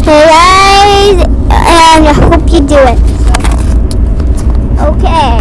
Hey guys, and I hope you do it. Okay.